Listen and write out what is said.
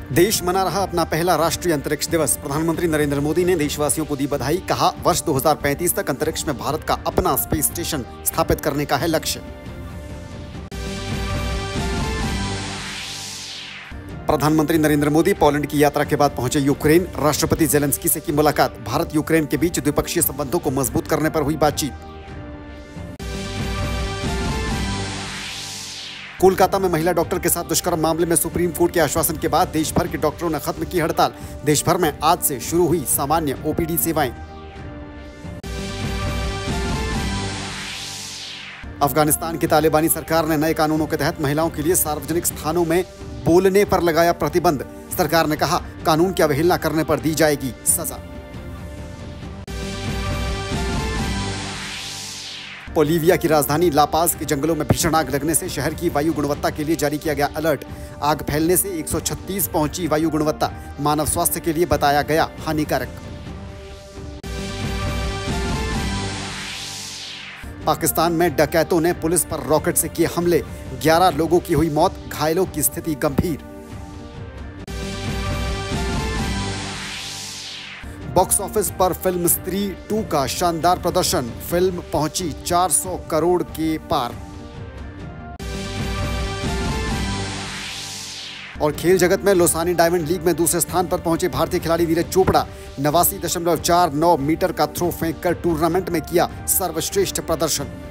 देश मना रहा अपना पहला राष्ट्रीय अंतरिक्ष दिवस। प्रधानमंत्री नरेंद्र मोदी ने देशवासियों को दी बधाई। कहा, वर्ष 2035 तक अंतरिक्ष में भारत का अपना स्पेस स्टेशन स्थापित करने का है लक्ष्य। प्रधानमंत्री नरेंद्र मोदी पोलैंड की यात्रा के बाद पहुंचे यूक्रेन। राष्ट्रपति जेलेंस्की से की मुलाकात। भारत यूक्रेन के बीच द्विपक्षीय संबंधों को मजबूत करने पर हुई बातचीत। कोलकाता में महिला डॉक्टर के साथ दुष्कर्म मामले में सुप्रीम कोर्ट के आश्वासन के बाद देश भर के डॉक्टरों ने खत्म की हड़ताल। देश भर में आज से शुरू हुई सामान्य ओपीडी सेवाएं। अफगानिस्तान की तालिबानी सरकार ने नए कानूनों के तहत महिलाओं के लिए सार्वजनिक स्थानों में बोलने पर लगाया प्रतिबंध। सरकार ने कहा, कानून की अवहेलना करने पर दी जाएगी सजा। बोलीविया की राजधानी लापाज के जंगलों में भीषण आग लगने से शहर की वायु गुणवत्ता के लिए जारी किया गया अलर्ट। आग फैलने से 136 पहुंची वायु गुणवत्ता, मानव स्वास्थ्य के लिए बताया गया हानिकारक। पाकिस्तान में डकैतों ने पुलिस पर रॉकेट से किए हमले। 11 लोगों की हुई मौत, घायलों की स्थिति गंभीर। बॉक्स ऑफिस पर फिल्म स्त्री 2 का शानदार प्रदर्शन। फिल्म पहुंची 400 करोड़ के पार। और खेल जगत में लोसानी डायमंड लीग में दूसरे स्थान पर पहुंचे भारतीय खिलाड़ी नीरज चोपड़ा। 89.49 मीटर का थ्रो फेंककर टूर्नामेंट में किया सर्वश्रेष्ठ प्रदर्शन।